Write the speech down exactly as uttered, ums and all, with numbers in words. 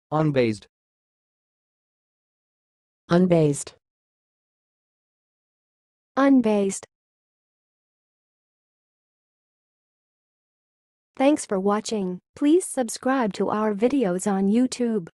unbaized, unbaized, unbaized. Thanks for watching. Please subscribe to our videos on YouTube.